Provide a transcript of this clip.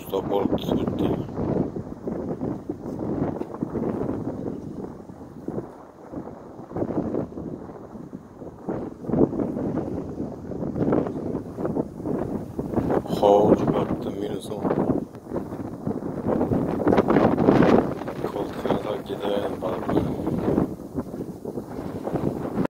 usta baliq tutib o'tdi. Hoca baktım minus 10.